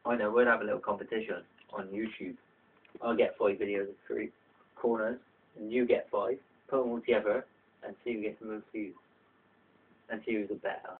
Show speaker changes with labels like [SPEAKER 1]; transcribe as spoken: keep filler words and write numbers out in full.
[SPEAKER 1] I know, we'll have a little competition on YouTube. I'll get five videos of three corners, and you get five. Put them all together, and see who gets the most views. And see who's the better.